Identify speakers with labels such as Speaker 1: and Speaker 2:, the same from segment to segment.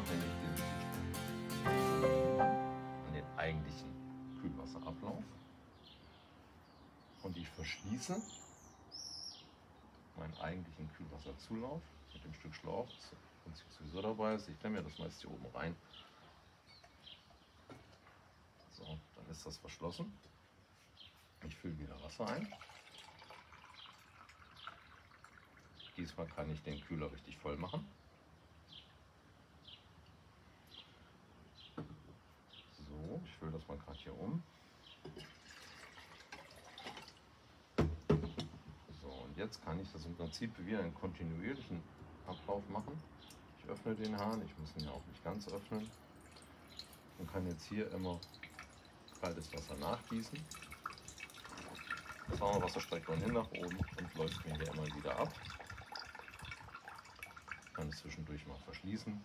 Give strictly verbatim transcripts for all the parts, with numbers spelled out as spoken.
Speaker 1: wenn ich den Zustand an den eigentlichen Kühlwasserablauf und ich verschließe meinen eigentlichen Kühlwasserzulauf mit dem Stück Schlauch, das im Prinzip sowieso dabei ist. Ich klemme mir das meist hier oben rein. So, dann ist das verschlossen. Ich fülle wieder Wasser ein. Diesmal kann ich den Kühler richtig voll machen. So, ich fülle das mal gerade hier um. So, und jetzt kann ich das im Prinzip wie einen kontinuierlichen Ablauf machen. Ich öffne den Hahn, ich muss ihn ja auch nicht ganz öffnen. Und kann jetzt hier immer kaltes Wasser nachgießen. Das warme Wasser steigt dann hin nach oben und läuft mir hier immer wieder ab. Ich kann es zwischendurch mal verschließen.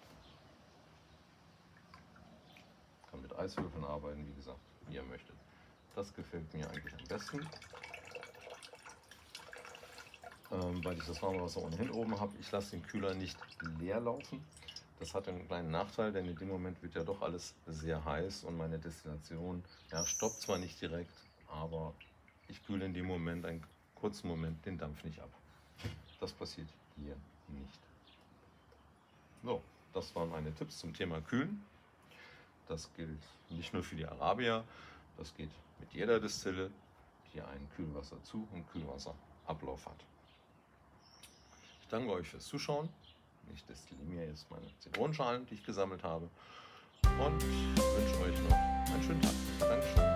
Speaker 1: Ich kann mit Eiswürfeln arbeiten, wie gesagt, wie ihr möchtet. Das gefällt mir eigentlich am besten, ähm, weil ich das warme Wasser ohnehin oben habe. Ich lasse den Kühler nicht leer laufen. Das hat einen kleinen Nachteil, denn in dem Moment wird ja doch alles sehr heiß und meine Destillation ja, stoppt zwar nicht direkt, aber ich kühle in dem Moment, einen kurzen Moment, den Dampf nicht ab. Das passiert hier nicht. So, das waren meine Tipps zum Thema Kühlen. Das gilt nicht nur für die Arabier, das geht mit jeder Destille, die einen Kühlwasserzu- und Kühlwasserablauf hat. Ich danke euch fürs Zuschauen. Ich destilliere mir jetzt meine Zitronenschalen, die ich gesammelt habe, und wünsche euch noch einen schönen Tag. Dankeschön.